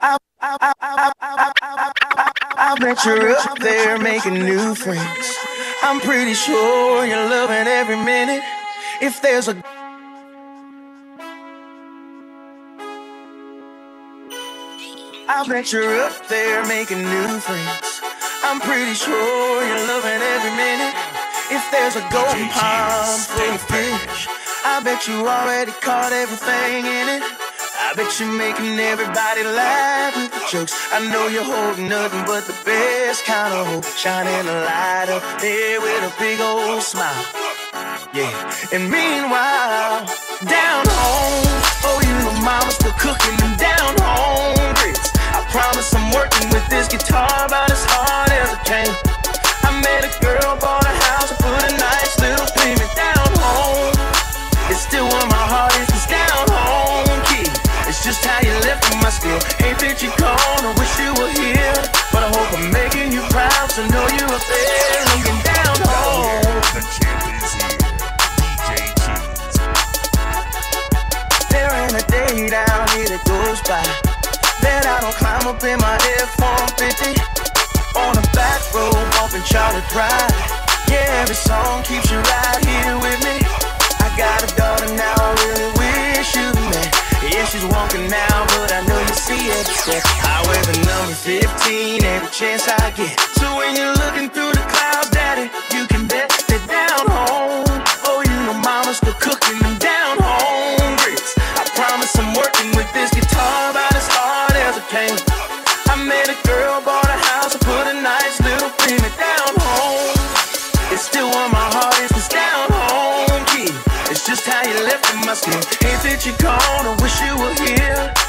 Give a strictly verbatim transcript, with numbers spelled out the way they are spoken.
I, I, I, I, I, I, I, I bet you're up there making new friends. I'm pretty sure you're loving every minute. If there's a I bet you're up there making new friends. I'm pretty sure you're loving every minute. If there's a golden pond full of fish, I bet you already caught everything in it. I bet you're making everybody laugh with the jokes. I know you're holding nothing but the best kind of hope, shining a light up there with a big old smile. Yeah, and meanwhile, down home, oh, you know mama's still cooking them down home grits. I promise I'm working with this guitar about as hard as I can. I met a girl, bought a house, and put a nice little payment down home. It's still where my heart is, it's down home key. It's just how you left my skill. Ain't that you gone, I wish you were here. But I hope I'm making you proud, so know you up there looking down home. The champ is here, D J Cheese. There ain't a day down here that goes by that I don't climb up in my F one fifty on a back road bumping Charlie Pride. Yeah, every song keeps you right here with me. I got a daughter now, I really wish you met. Yeah, she's walking now, but I know you see every step. I wear the number fifteen every chance I get. So when you're looking through the clouds, daddy, you can bet that down home, oh, you know mama's still cooking them down home grits. I promise I'm working with this guitar about as hard as I can. I met a girl, bought a house, and put a nice little payment down home. It's still where my heart is, it's down home key. It's just how you left in my skin. Ain't that you gone, I wish you were here.